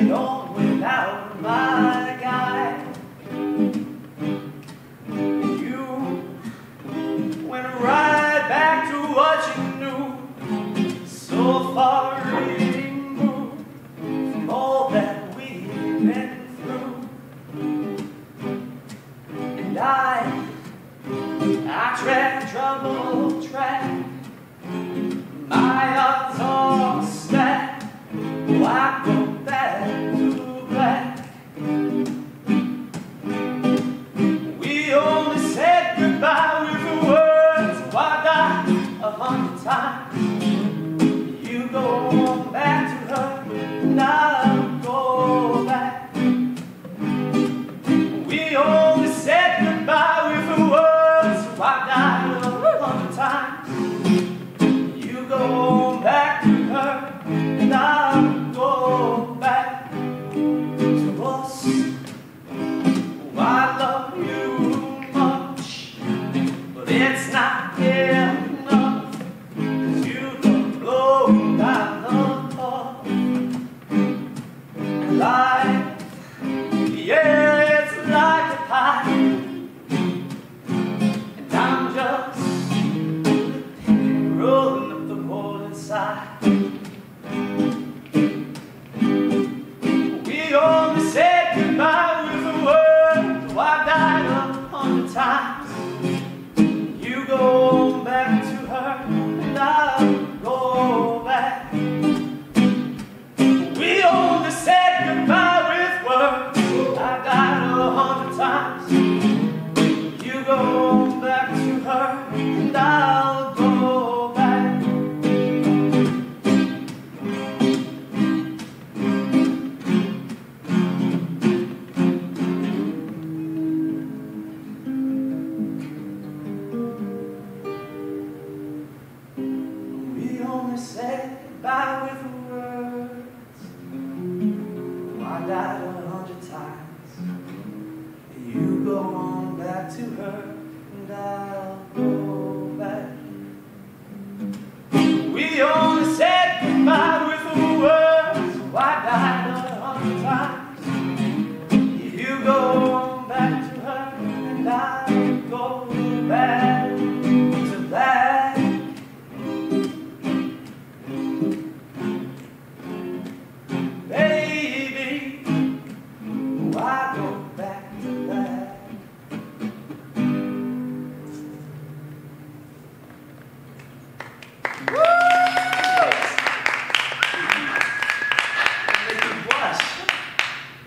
on without my guide. You went right back to what you knew, so far removed from all that we've been through. And I tread troubled track, my odds are stacked. Oh, I go back to black. We only said goodbye with words, so I died 100 times. You go on back to her, and I'll go back. We only said goodbye with words, so I died 100 times. You go on back to her, and I'll go back to us. Oh, I love you much, but it's not enough, 'cause you don't blow that love up. Life, yeah, it's like a pie, and I'm just rolling up the wall inside. We only said goodbye with a word, so I died 100 times. You go back to her, and I'll go back. We only said goodbye with words, I died 100 times. You go back to her, and I'll go back. We only said goodbye with words, I died 100 times. You go on back to her, and I'll go back. We only said goodbye with words, so I died 100 times.